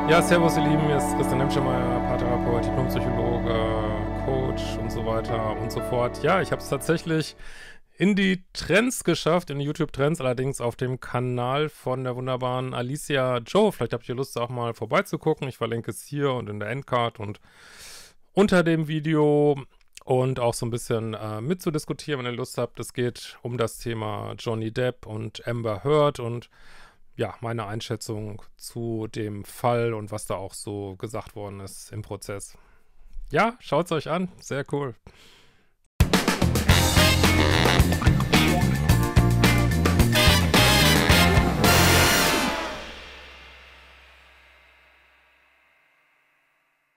Ja, servus ihr Lieben, hier ist Christian Hemschemeyer, Paartherapeut, Diplompsychologe, Coach und so weiter und so fort. Ja, ich habe es tatsächlich in die Trends geschafft, in die YouTube-Trends, allerdings auf dem Kanal von der wunderbaren Alicia Joe. Vielleicht habt ihr Lust, auch mal vorbeizugucken. Ich verlinke es hier und in der Endcard und unter dem Video und auch so ein bisschen mitzudiskutieren, wenn ihr Lust habt. Es geht um das Thema Johnny Depp und Amber Heard und ja, meine Einschätzung zu dem Fall und was da auch so gesagt worden ist im Prozess. Ja, schaut's euch an. Sehr cool.